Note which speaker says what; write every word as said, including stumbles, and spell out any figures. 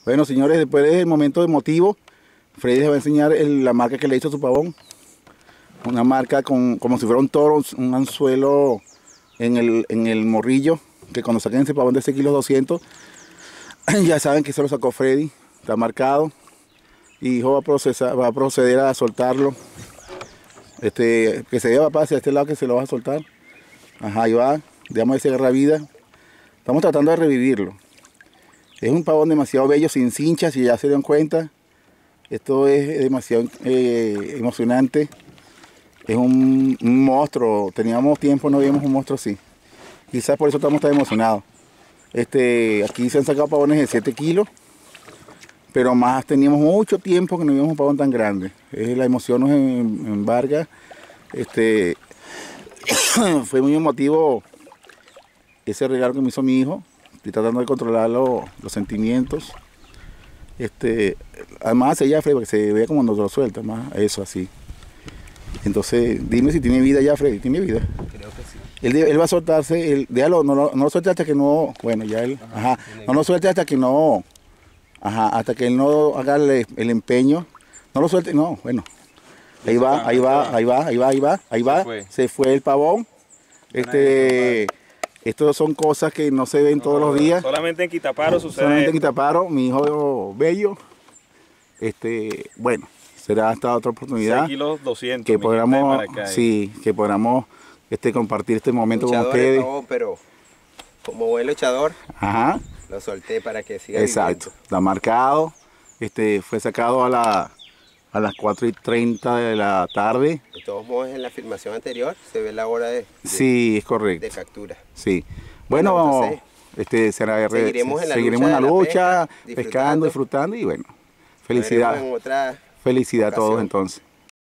Speaker 1: Bueno, señores, después del momento emotivo, Freddy les va a enseñar el- la marca que le hizo a su pavón. Una marca con, como si fuera un toro, un anzuelo en el, en el morrillo, que cuando saquen ese pavón de ese kilo doscientos, ya saben que se lo sacó Freddy, está marcado. Y hijo va a, procesar, va a proceder a soltarlo. Este, que se lleva papá hacia este lado que se lo va a soltar. Ajá, ahí va, digamos ese agarra vida. Estamos tratando de revivirlo. Es un pavón demasiado bello, sin cinchas, si ya se dieron cuenta. Esto es demasiado eh, emocionante. Es un, un monstruo. Teníamos tiempo, no veíamos un monstruo así. Quizás por eso estamos tan emocionados. Este, aquí se han sacado pavones de siete kilos. Pero más teníamos mucho tiempo que no veíamos un pavón tan grande. Eh, la emoción nos em- embarga. Este, fue muy emotivo ese regalo que me hizo mi hijo. Estoy tratando de controlar lo- los sentimientos. Este, además ella Freddy, para que se vea como nos lo suelta, más eso así. Entonces, dime si tiene vida ya, Freddy. ¿Tiene vida?
Speaker 2: Creo que sí.
Speaker 1: Él, de- él va a soltarse, él, déjalo, no, lo- no lo suelte hasta que no, bueno, ya él, ajá, no lo suelte hasta que no, ajá, hasta que él no haga el, el empeño, no lo suelte, no, bueno, ahí va, ahí va, ahí va, ahí va, ahí va, ahí va,
Speaker 2: Se fue.
Speaker 1: se fue el pavón. Este, estos son cosas que no se ven todos los días.
Speaker 2: Solamente en Quitaparo sucede
Speaker 1: Solamente en
Speaker 2: esto.
Speaker 1: Quitaparo, mi hijo bello. Este, bueno, será hasta otra oportunidad
Speaker 2: seis kilos doscientos.
Speaker 1: que
Speaker 2: mi gente de
Speaker 1: podamos,
Speaker 2: Maracay.
Speaker 1: sí, que podamos este, compartir este momento con
Speaker 3: Luchador el
Speaker 1: ustedes.
Speaker 3: pavón, pero como buen luchador,
Speaker 1: Ajá,
Speaker 3: lo solté para que siga
Speaker 1: exacto,
Speaker 3: viviendo.
Speaker 1: está marcado. Este, fue sacado a, la, a las cuatro y treinta de la tarde.
Speaker 3: De todos modos, en la filmación anterior se ve la hora de, de,
Speaker 1: Sí, es
Speaker 3: de
Speaker 1: correcto.
Speaker 3: captura.
Speaker 1: Sí. Bueno,
Speaker 3: Bueno, entonces,
Speaker 1: este, será,
Speaker 3: seguiremos en la
Speaker 1: seguiremos
Speaker 3: lucha
Speaker 1: en la
Speaker 3: de la
Speaker 1: lucha,
Speaker 3: pesca,
Speaker 1: pescando,
Speaker 3: disfrutando.
Speaker 1: disfrutando y bueno,
Speaker 3: Nos
Speaker 1: felicidad.
Speaker 3: veremos en otra
Speaker 1: Felicidad a todos
Speaker 3: ocasión.
Speaker 1: entonces.